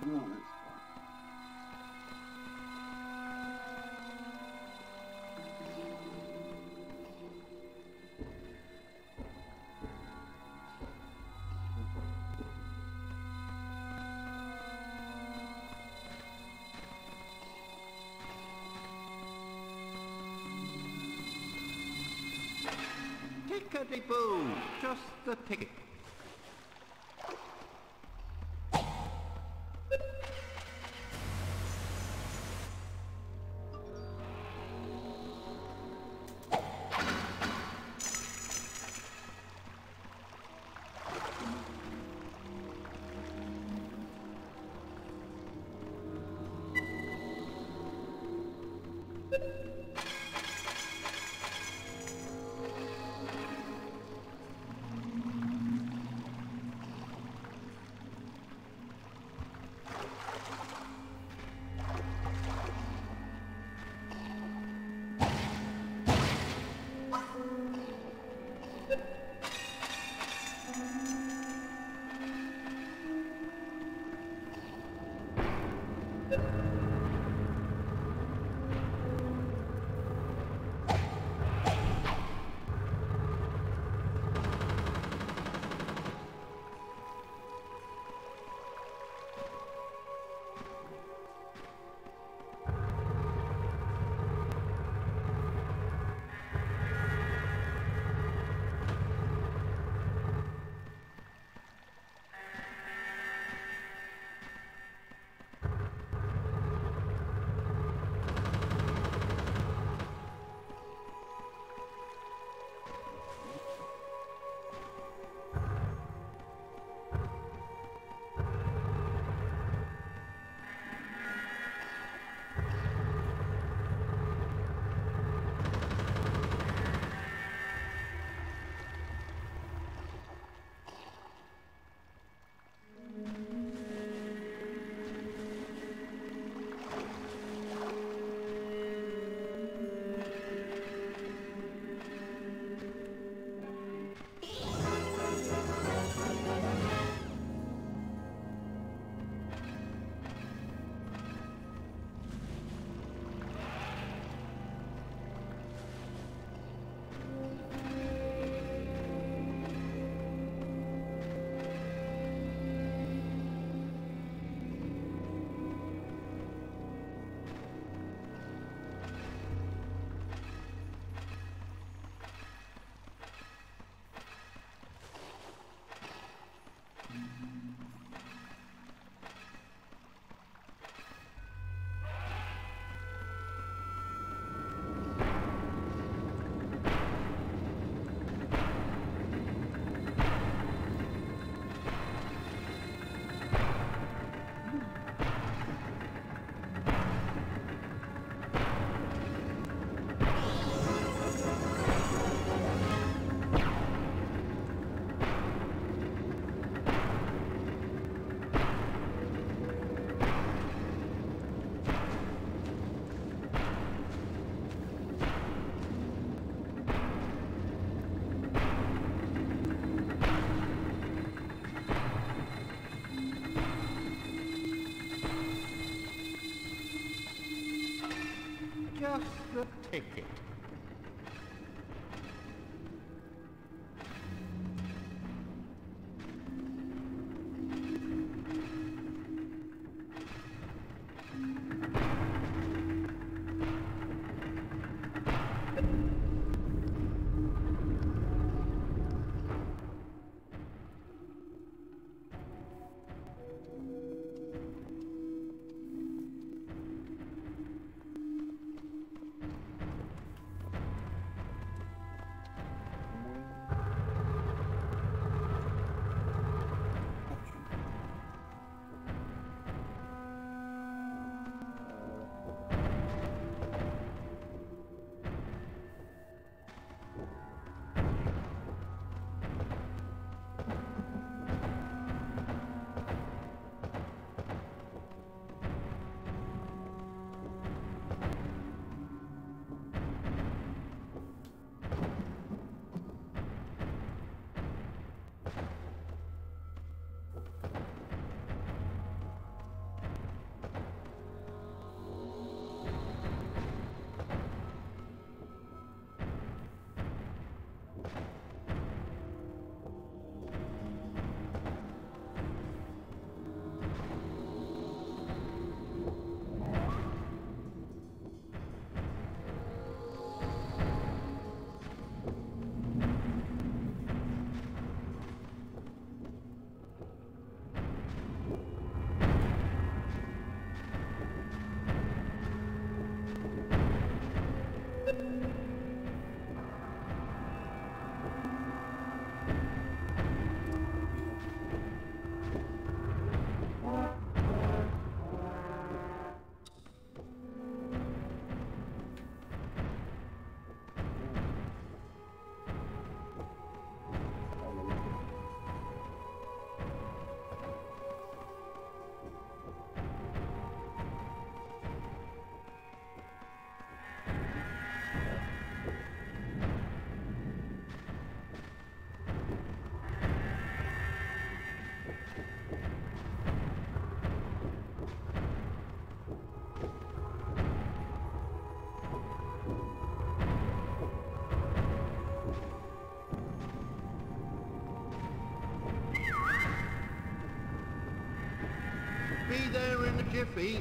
No, that's fine. Tickety-boo! Just the ticket. Just the ticket. Be there in a jiffy.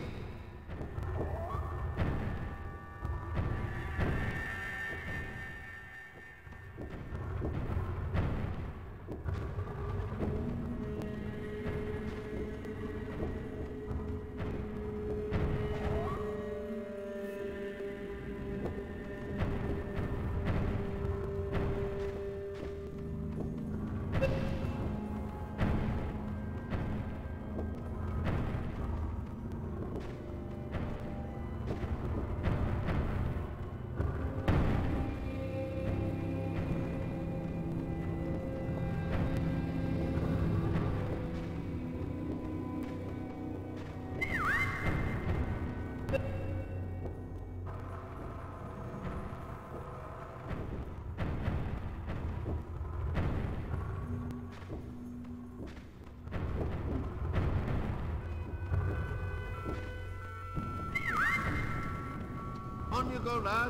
On you go, lad.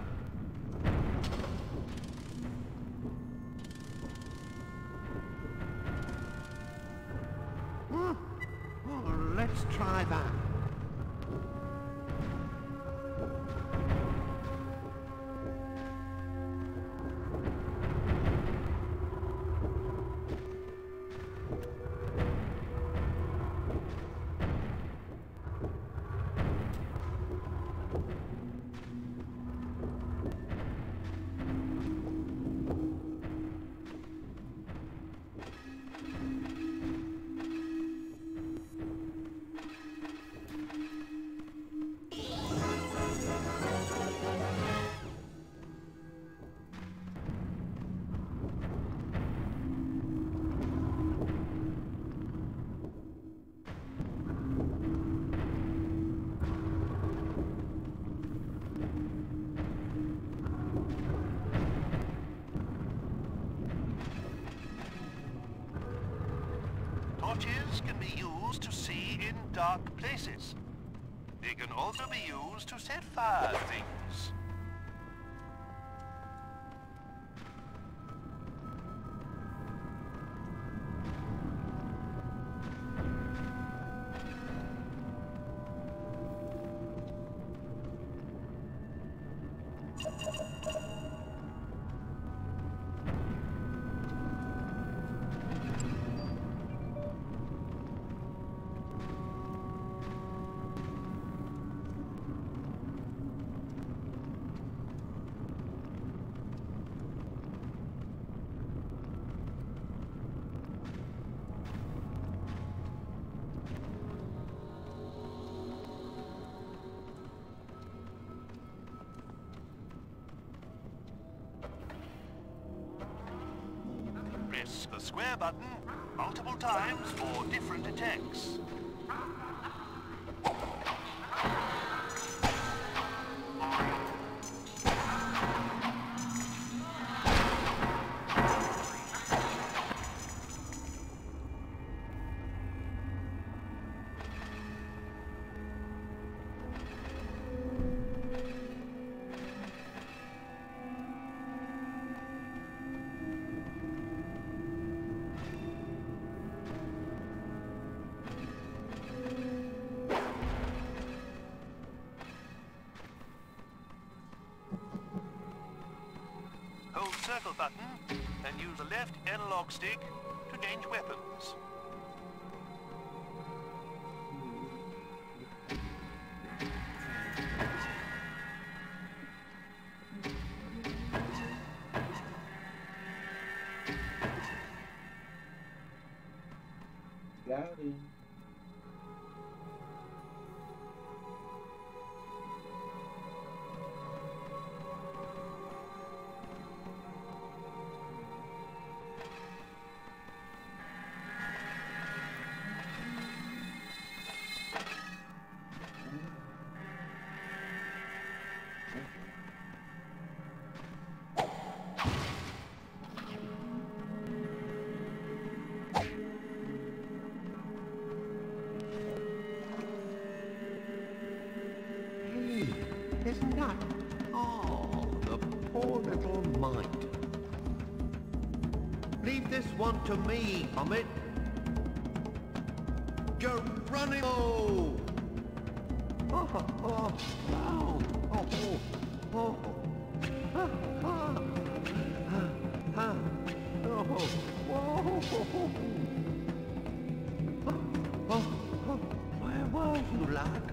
Oh, let's try that. Torches can be used to see in dark places. They can also be used to set fire to things. Press the square button multiple times for different attacks. Hold circle button and use the left analog stick to change weapons. Scouting. Isn't that? Oh, the poor little mite. Leave this one to me, Comet. Geronimo! Oh, oh, oh, oh, oh, ah, ah, ah, oh, whoa, oh, where were you, lad?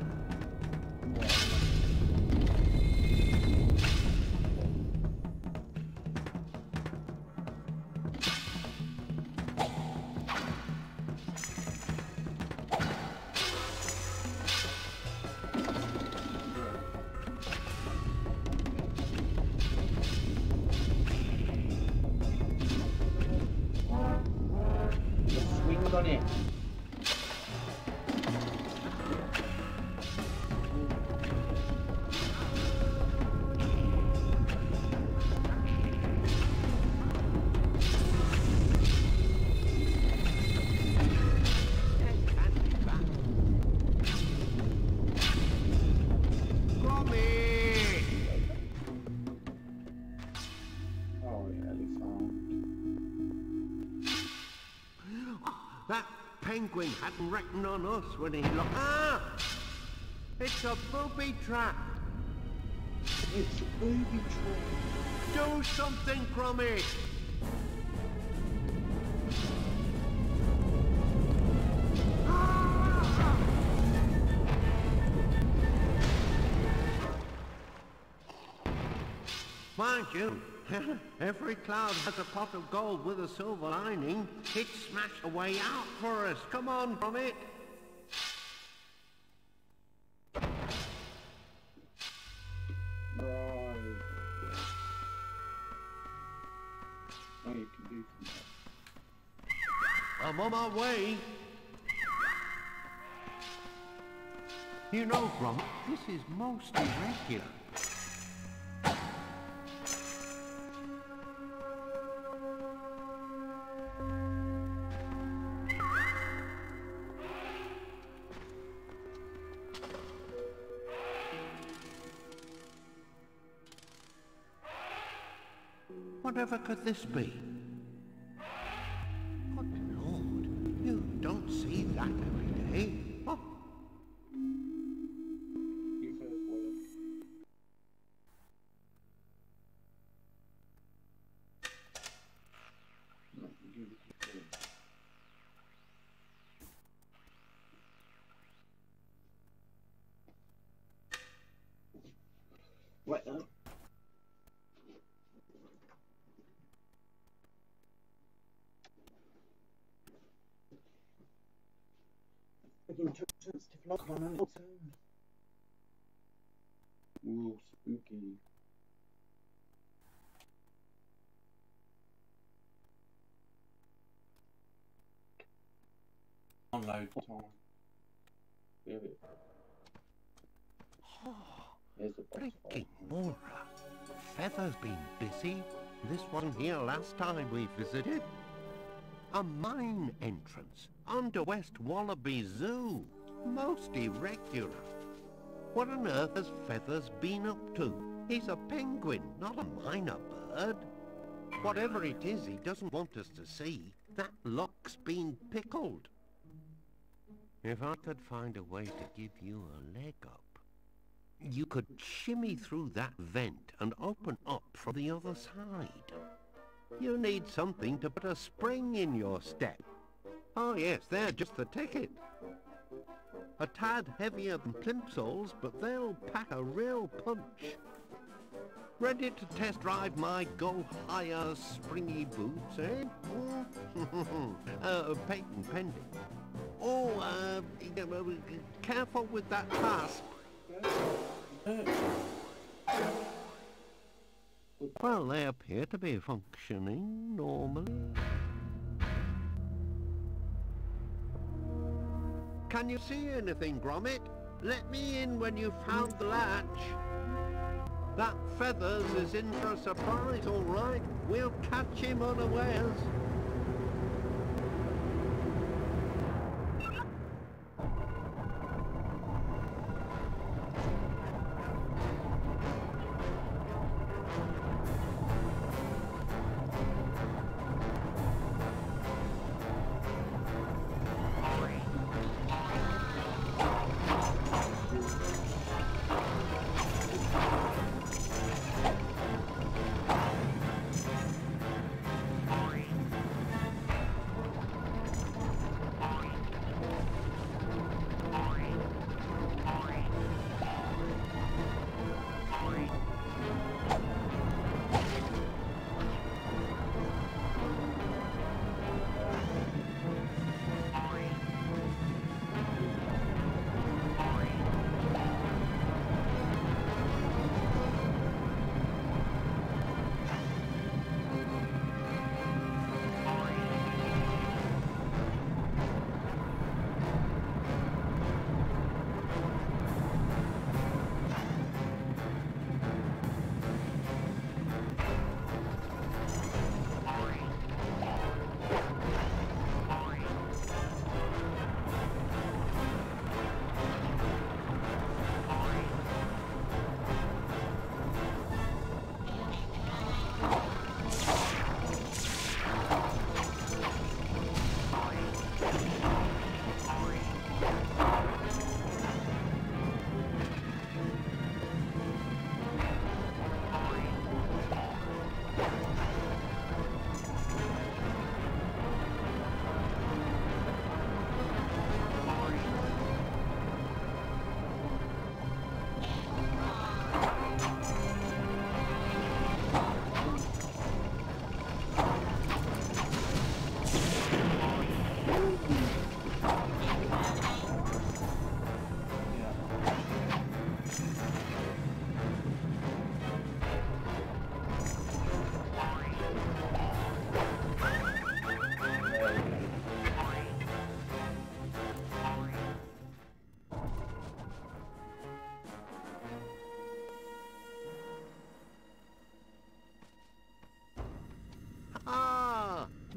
That penguin hadn't reckoned on us when he looked. Ah! It's a booby trap! It's a booby trap. Do something, Gromit! Mind you, every cloud has a pot of gold with a silver lining. It smashed a way out for us. Come on, Gromit! Right. Oh, you can do that. I'm on my way. You know, Gromit, this is most irregular. Whatever could this be? Good Lord, you don't see that every day. Oh. You first, William. No, you first. Right now. Ooh, spooky. Download time. Give it. Here's the boss Blinking fight. Mora. Feather's been busy. This wasn't here last time we visited. A mine entrance under West Wallaby Zoo. Most irregular. What on earth has Feathers been up to? He's a penguin, not a minor bird. Whatever it is he doesn't want us to see, that lock's been pickled. If I could find a way to give you a leg up, you could shimmy through that vent and open up from the other side. You need something to put a spring in your step. Oh yes, they're just the ticket. A tad heavier than plimsolls, but they'll pack a real punch. Ready to test drive my Go Higher springy boots, eh? Patent pending. Oh, careful with that clasp. Well, they appear to be functioning normally. Can you see anything, Gromit? Let me in when you've found the latch. That Feathers is in for a surprise, all right. We'll catch him unawares.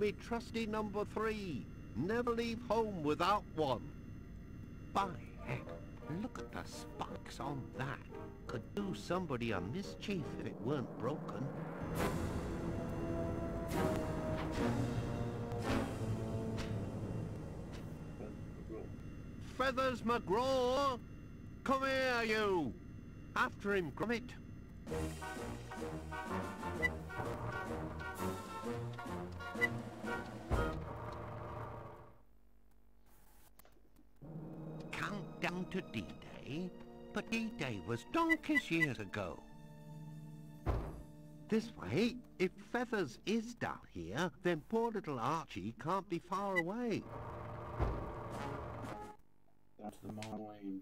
me trusty number 3. Never leave home without one. By heck, look at the spikes on that. Could do somebody a mischief if it weren't broken. Feathers McGraw! Come here, you! After him, Gromit. Countdown to D-Day? But D-Day was donkeys years ago. This way, if Feathers is down here, then poor little Archie can't be far away. That's the mine.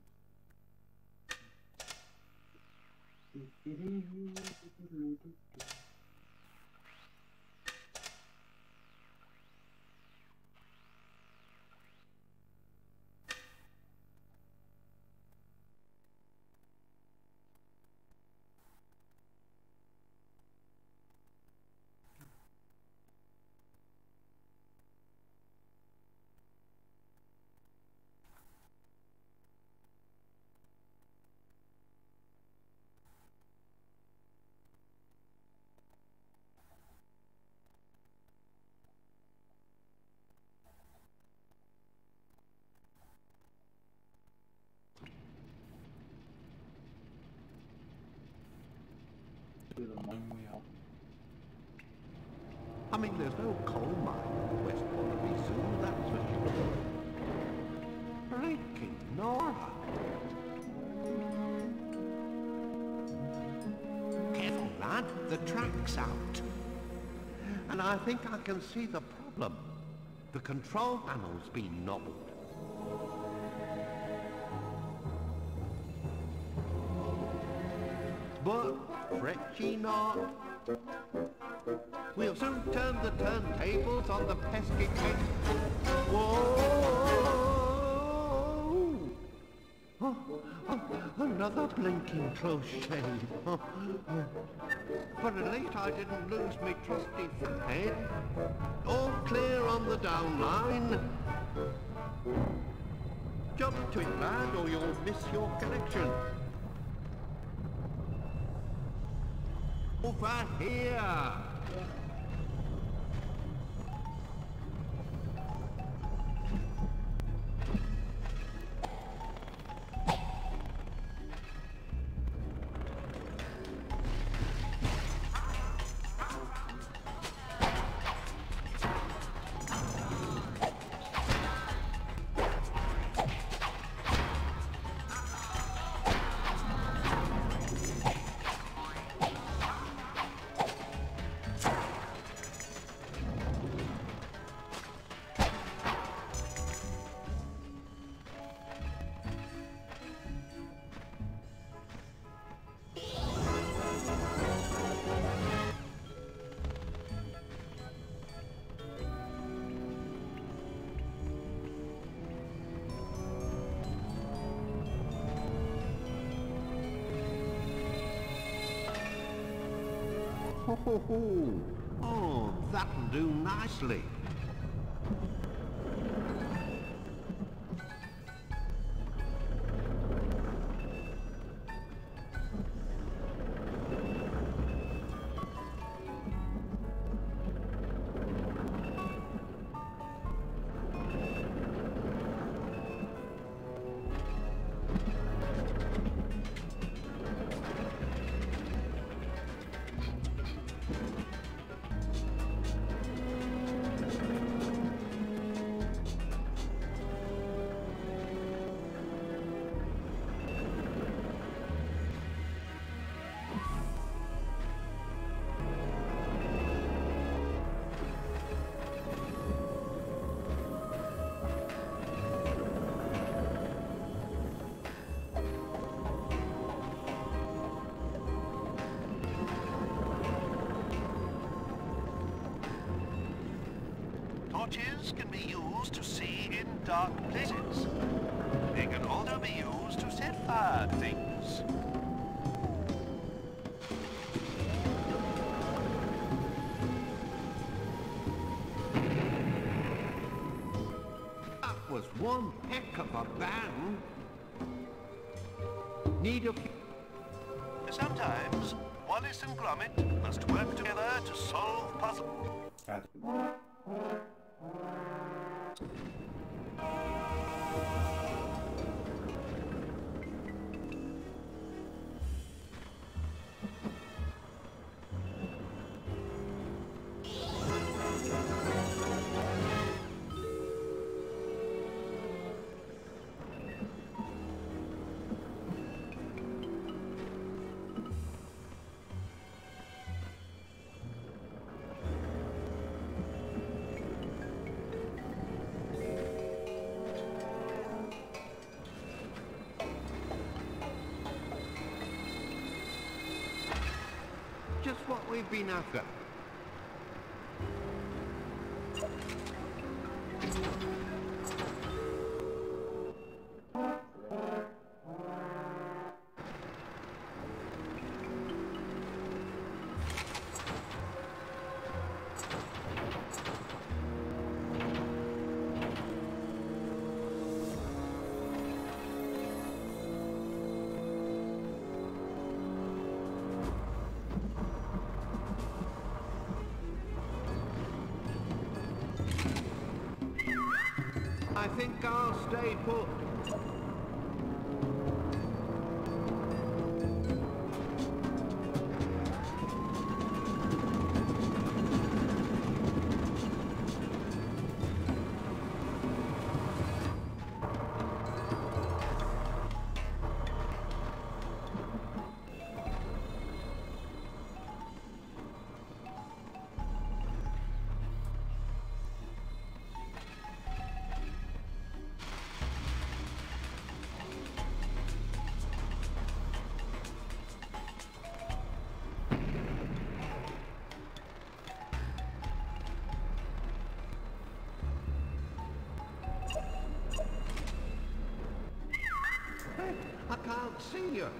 The mine wheel. I mean, there's no coal mine in West Wallaby Zoo, that's for sure. Blinking Nora! Careful, lad, the track's out. And I think I can see the problem. The control panel's been nobbled. But fret ye not. We'll soon turn the turntables on the pesky cake. Whoa! Oh, another blinking close shave. But at least I didn't lose me trusty head. All clear on the down line. Jump to it, lad, or you'll miss your connection. Over here! Oh, that'll do nicely. Torches can be used to see in dark places. They can also be used to set fire to things. was one heck of a band. Need a... Sometimes Wallace and Gromit must work together to solve puzzles. That's just what we've been after. I think I'll stay put. I can't see you.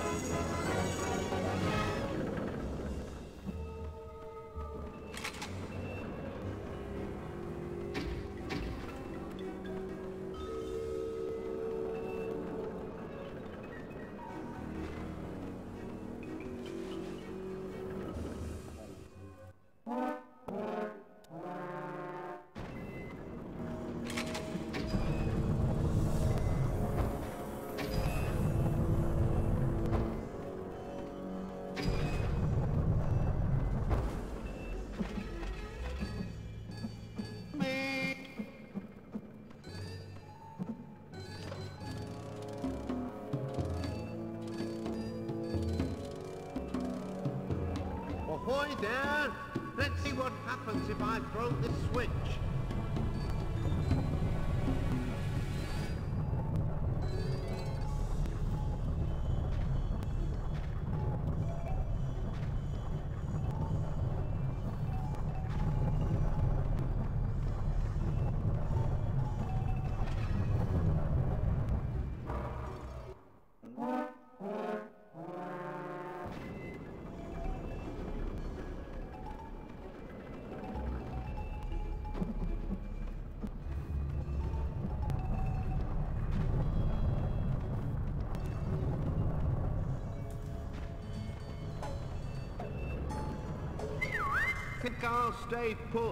Ahoy there! Let's see what happens if I throw this switch. Think I'll stay put.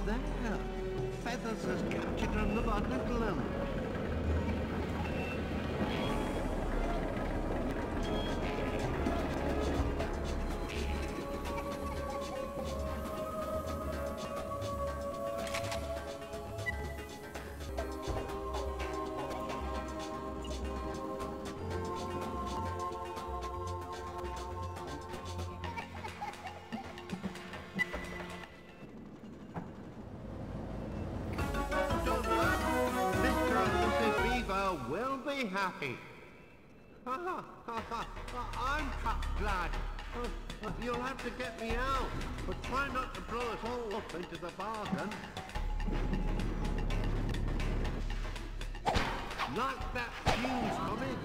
there! Feathers has captured another little one. Will be happy. I'm glad. You'll have to get me out, but try not to blow us all up into the bargain. Like that fuse coming.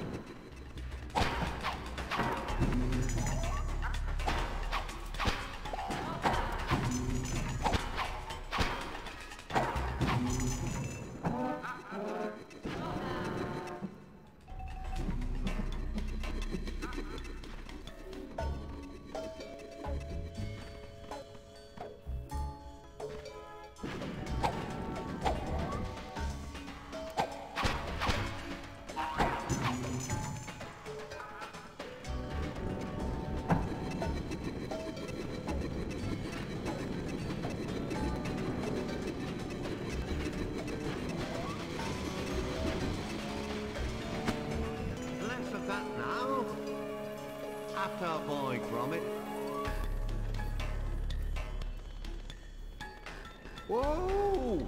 Boy, Gromit. Whoa!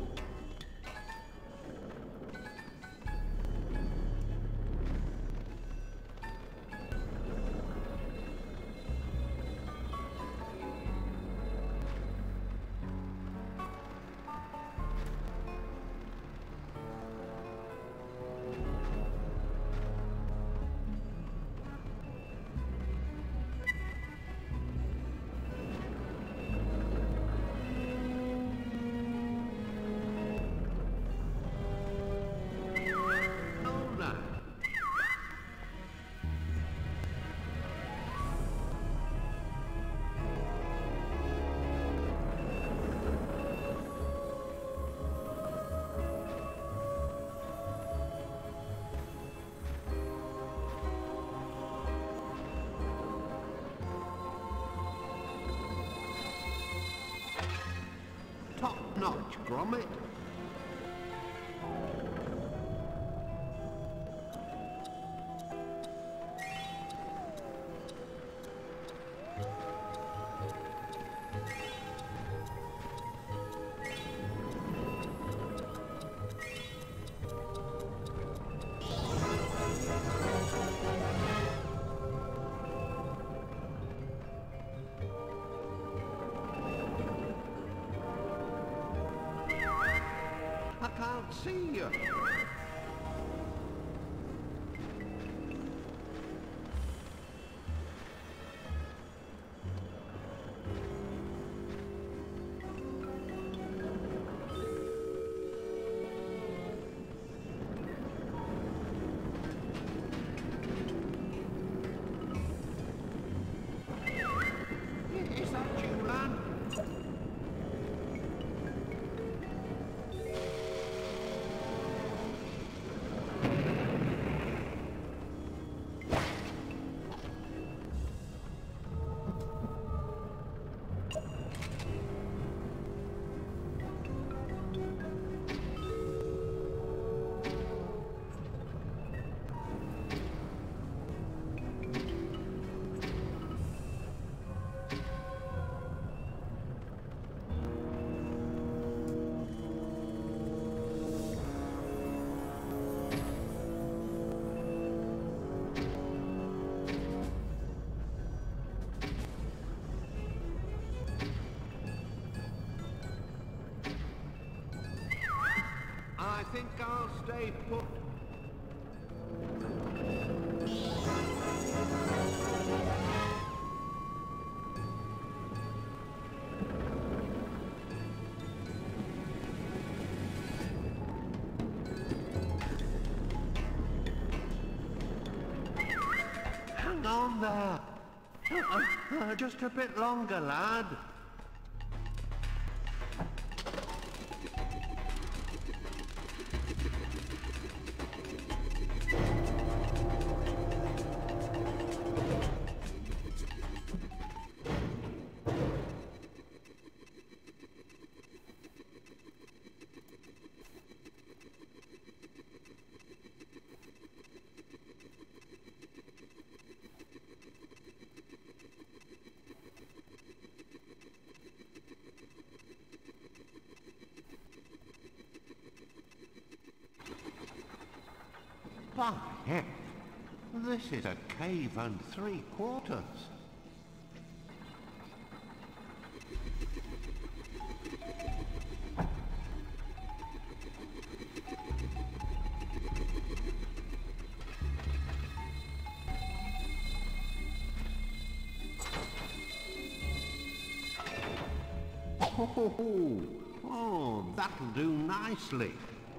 Top notch, Gromit. I can't see you. Is that you, Lan? I think I'll stay put. Hang on there. Just a bit longer, lad. By heck, this is a cave and 3/4. Oh, that'll do nicely.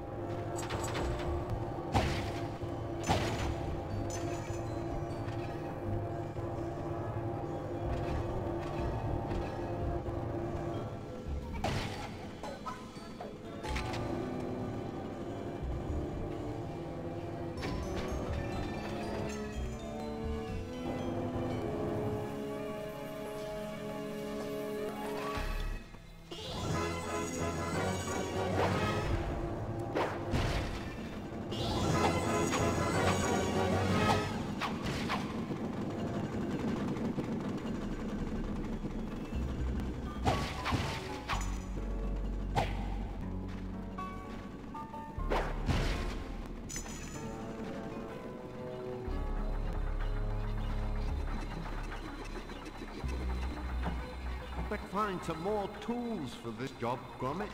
But find some more tools for this job, Gromit.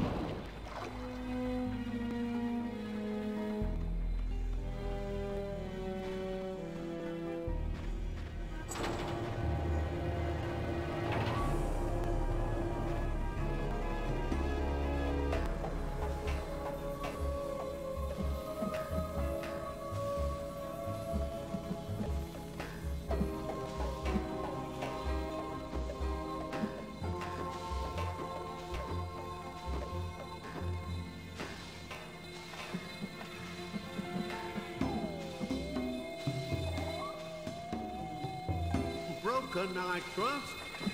Broken, I trust.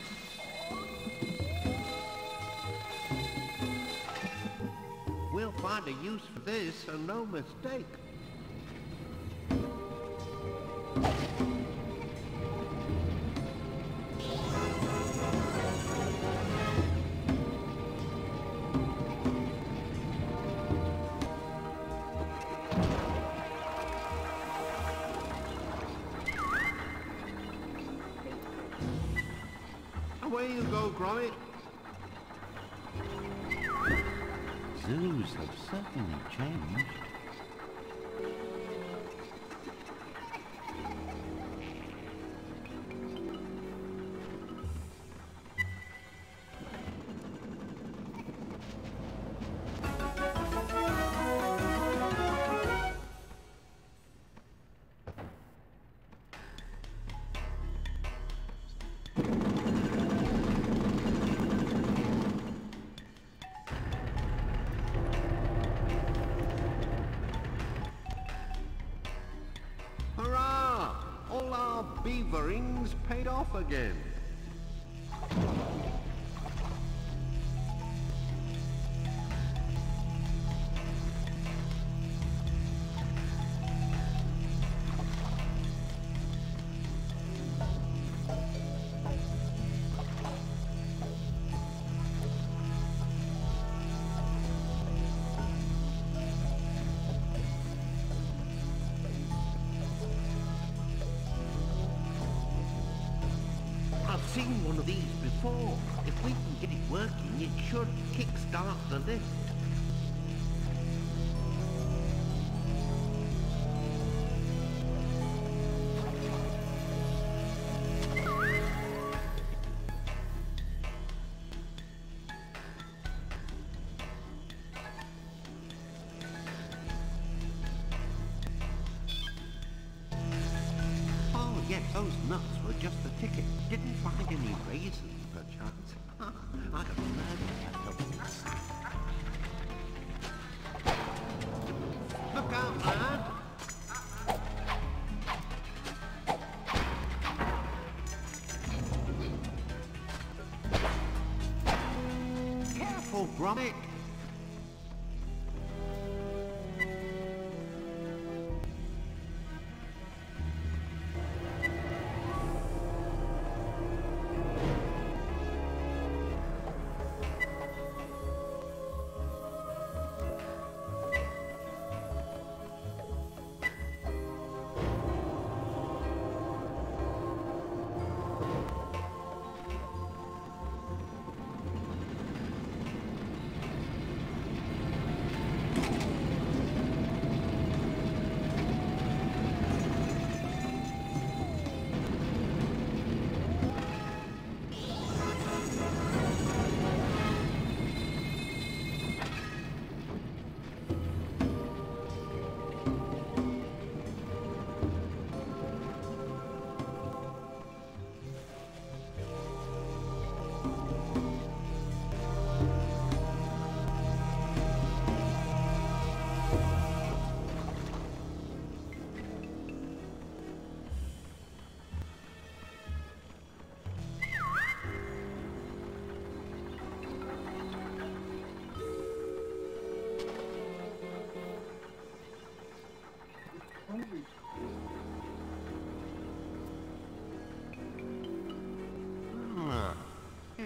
We'll find a use for this, and no mistake. Away you go, Gromit. Zoos have certainly changed. Hurrah! All our beaverings paid off again. I've seen one of these before. If we can get it working, it should kickstart the lift. Oh yes, those nuts were just the ticket. Didn't find any raisins, perchance. I'd have murdered that. Look out, lad! Careful, Gromit!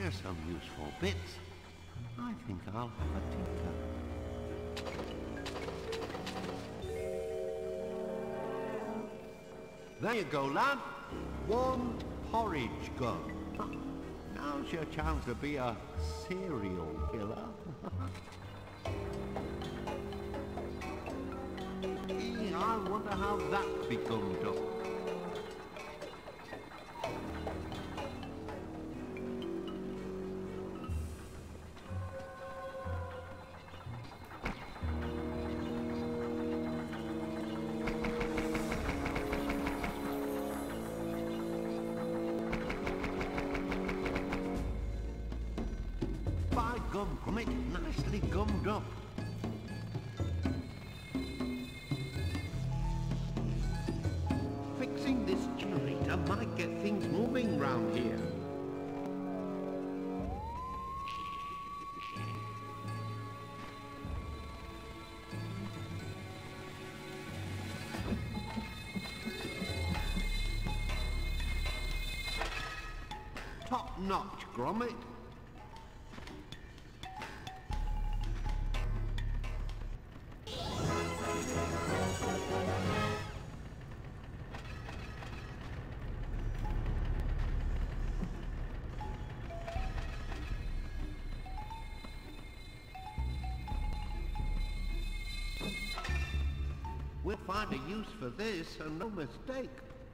There's some useful bits. I think I'll have a tinker. There you go, lad. One porridge gun. Now's your chance to be a serial killer. I wonder how that becomes up. By gum, Gromit, nicely gummed up. Fixing this generator might get things moving round here. Top notch, Gromit. We'll find a use for this, and no mistake.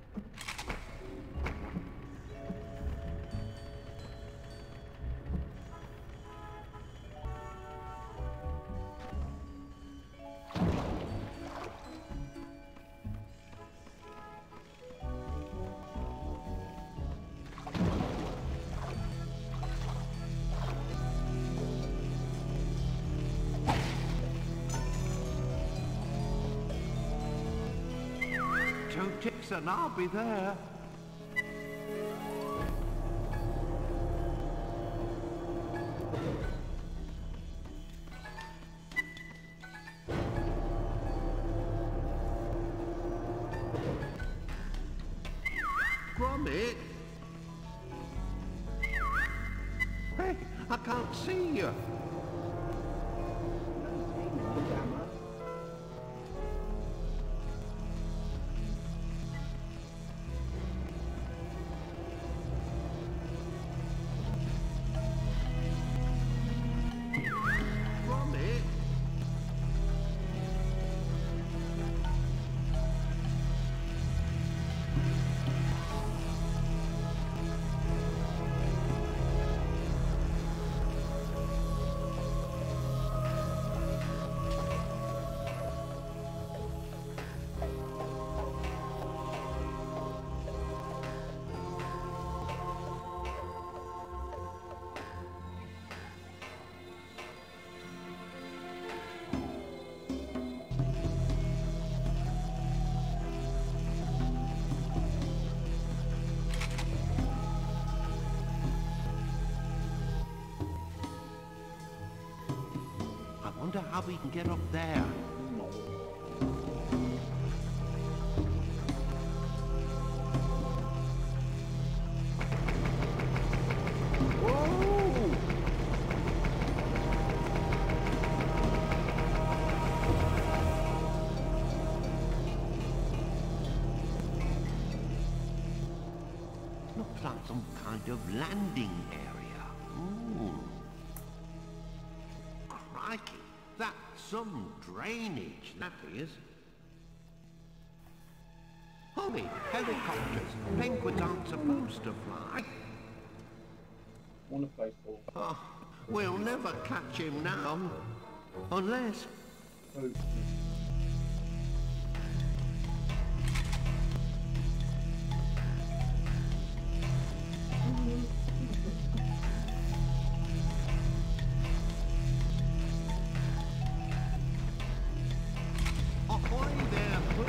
Two ticks and I'll be there. Gromit? Hey, I can't see you. I wonder how we can get up there. Looks like some kind of landing area. Ooh. Crikey, that's some drainage, that is. Homie, helicopters. Penguins aren't supposed to fly. Want to play ball? Oh, we'll never catch him now. Unless... Oh. Ahoy there, Pooch!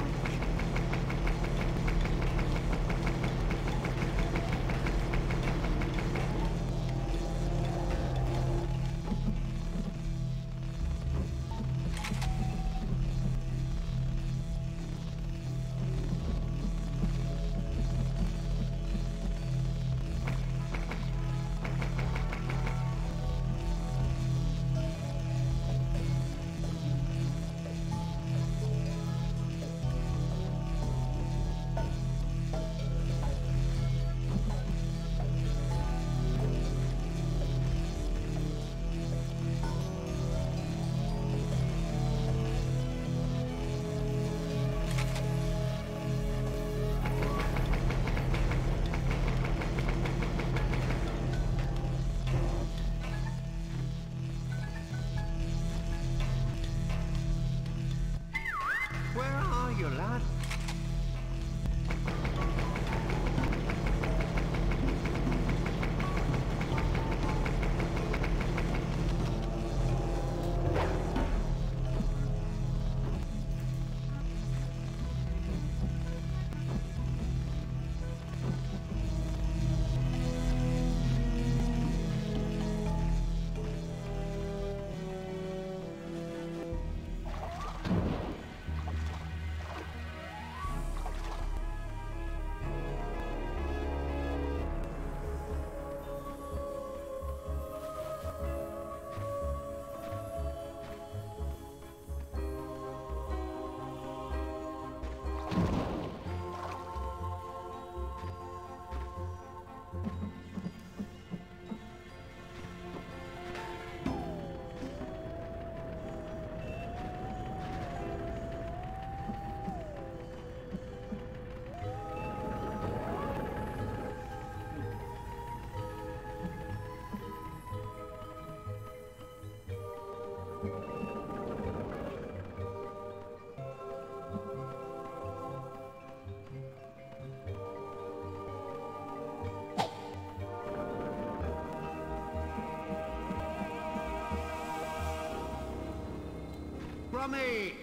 Gromit!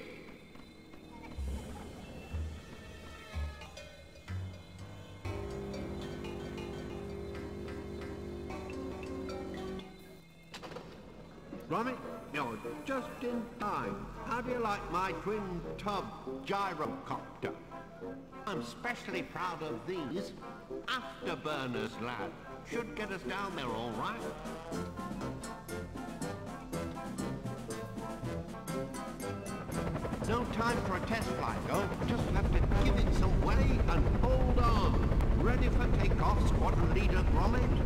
Gromit, you're just in time. How do you like my twin tub gyrocopter? I'm specially proud of these. Afterburners, lad. Should get us down there all right. No time for a test flight, though. Just have to give it some way and hold on. Ready for takeoff, Squadron Leader Gromit?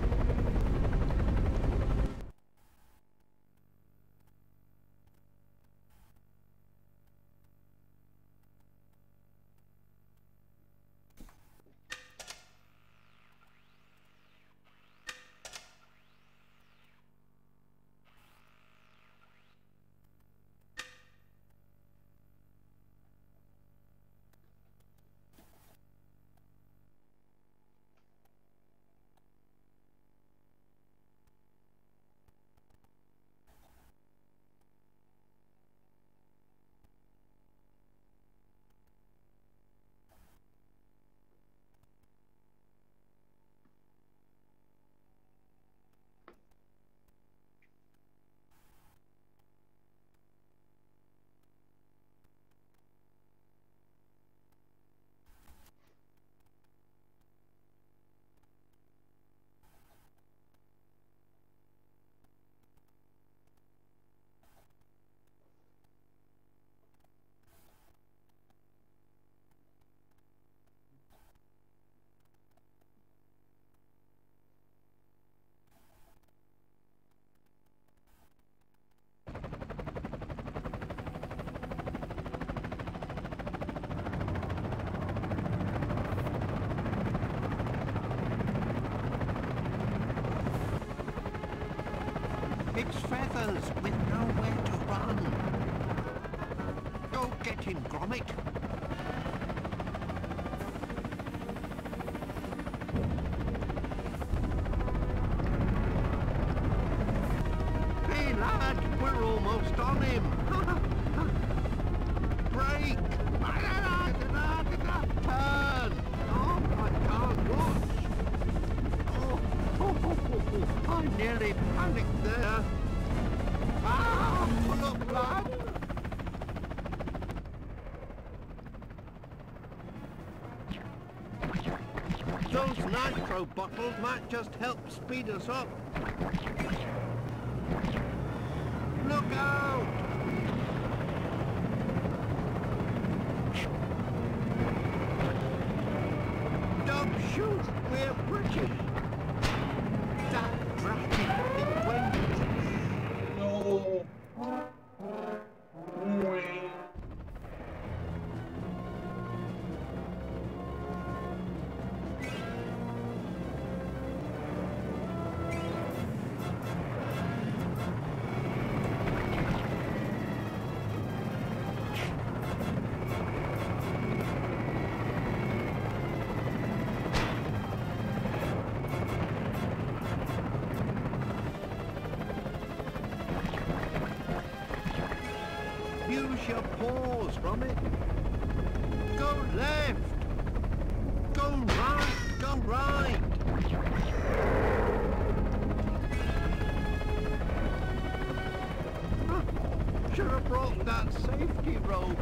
It's Feathers with nowhere to run. Go get him, Gromit. Hey, lad, we're almost on him. Brake! Turn! Oh, I can't watch. I nearly panicked there. Ah! Pull up, lad! Those nitro bottles might just help speed us up. Look out! Don't shoot! We're British! That dratted thing went. No. Use your paws, Gromit. Go left. Go right. Go right. Should have brought that safety rope.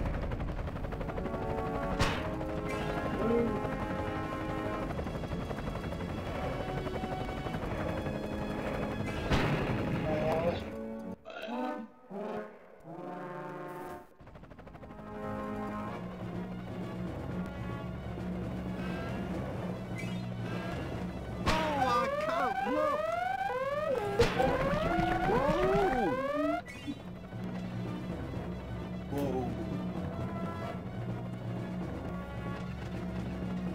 Look! Whoa! Whoa!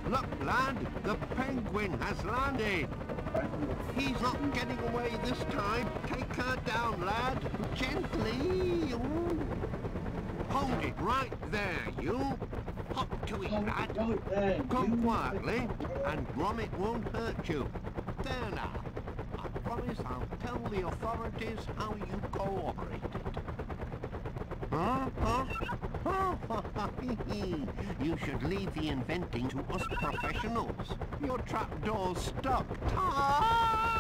Look, lad, the penguin has landed. He's not getting away this time. Take her down, lad. Gently. Ooh. Hold it right there, you. Hop to it, lad. Right there, Come you. quietly, and Gromit won't hurt you. There now. I promise I'll tell the authorities how you cooperated. Huh? You should leave the inventing to us professionals. Your trapdoor's stuck. Tie!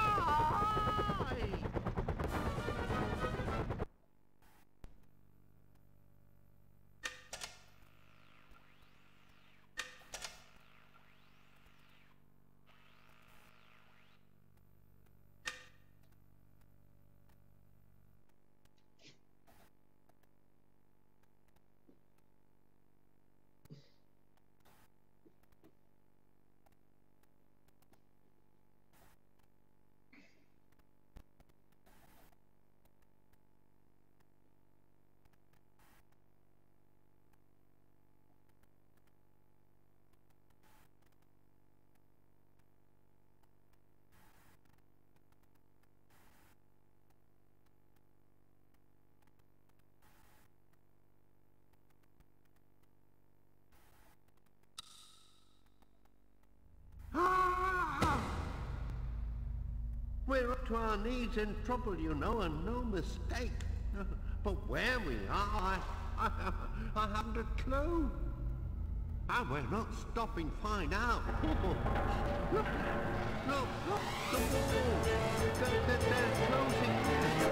We're up to our knees in trouble, you know, and no mistake. But where we are, I haven't a clue. And we're not stopping to find out. Look, the wall. They're closing in.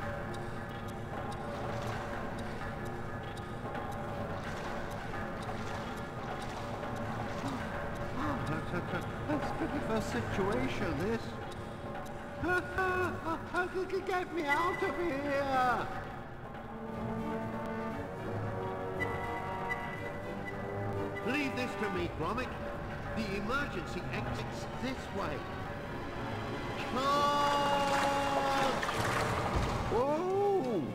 That's a bit of a situation, this. How did you get me out of here? Leave this to me, Gromit. The emergency exit's this way. Charge! Whoa!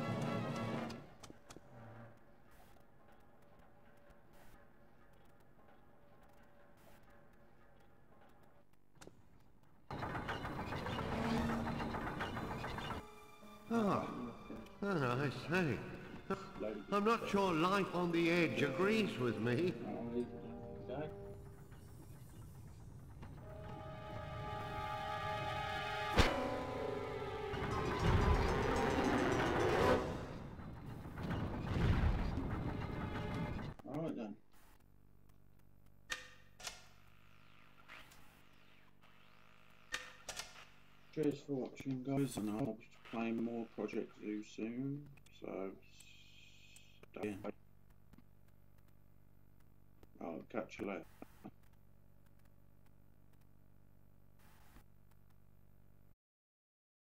I say. I'm not sure life on the edge agrees with me. Okay. Alright then. Cheers for watching, guys, and I'll be playing more Project Zoo soon, so stay in. I'll catch you later.